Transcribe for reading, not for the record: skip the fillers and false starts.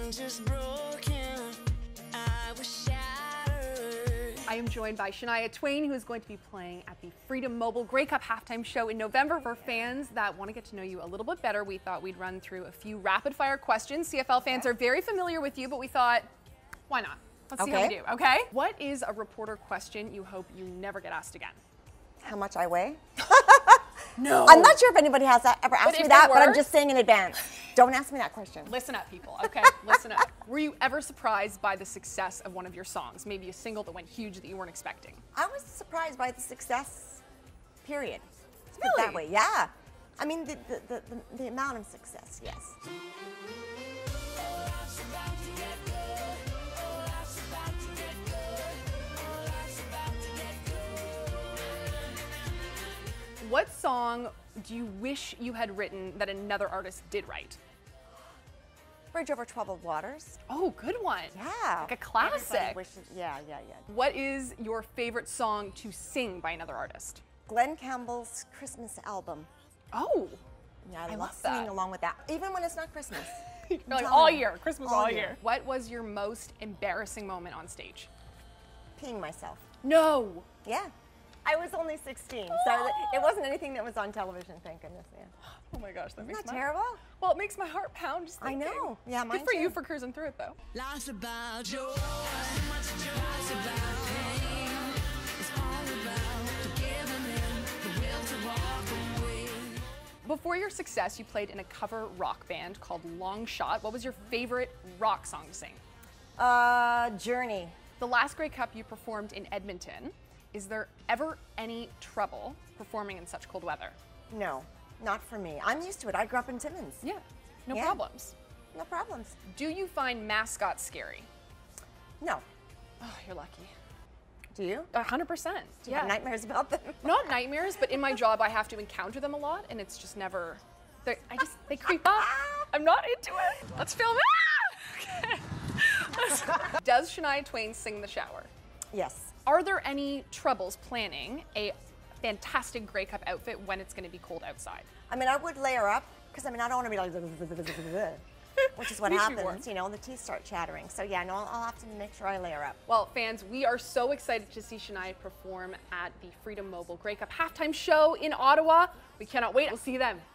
just broken. I was shattered. I am joined by Shania Twain, who is going to be playing at the Freedom Mobile Grey Cup halftime show in November. For fans that want to get to know you a little bit better, we thought we'd run through a few rapid fire questions. CFL fans are very familiar with you, but we thought, why not? Let's see how we do, okay? What is a reporter question you hope you never get asked again? How much I weigh? No. I'm not sure if anybody has ever asked me that, but I'm just saying in advance. Don't ask me that question. Listen up, people, okay? Listen up. Were you ever surprised by the success of one of your songs? Maybe a single that went huge that you weren't expecting? I was surprised by the success, period. Let's put Really? it that way, yeah. I mean, the amount of success, yes. What song do you wish you had written that another artist did write? Bridge Over Troubled Waters. Oh, good one. Yeah. Like a classic. Everybody wishes, yeah. What is your favorite song to sing by another artist? Glenn Campbell's Christmas album. Oh. Yeah, I love love singing that. along with that, even when it's not Christmas. You're like telling all you. year, Christmas all year. What was your most embarrassing moment on stage? Peeing myself. No. Yeah. I was only 16, so it wasn't anything that was on television, thank goodness. Yeah. Oh my gosh, that makes Isn't that terrible? Well, it makes my heart pound just I thinking. know. Yeah, mine Good for too. you for cruising through it though. Life's about joy. Life's about pain. It's all about the giving in, the will to walk away. Before your success, you played in a cover rock band called Long Shot. What was your favorite rock song to sing? Journey. The last Grey Cup you performed in Edmonton. Is there ever any trouble performing in such cold weather? No, not for me. I'm used to it. I grew up in Timmins. Yeah, no Yeah. problems. No problems. Do you find mascots scary? No. Oh, you're lucky. Do you? 100%. Do you have nightmares about them? Not nightmares, but in my job I have to encounter them a lot, and it's just never. They creep up. I'm not into it. Let's film it. Okay. Does Shania Twain sing in the shower? Yes. Are there any troubles planning a fantastic Grey Cup outfit when it's going to be cold outside? I mean, I would layer up, because I mean, I don't want to be like, which is what Makes you happens, warm. you know, the teeth start chattering. So yeah, no, I'll have to make sure I layer up. Well, fans, we are so excited to see Shania perform at the Freedom Mobile Grey Cup halftime show in Ottawa. We cannot wait. We'll see you then.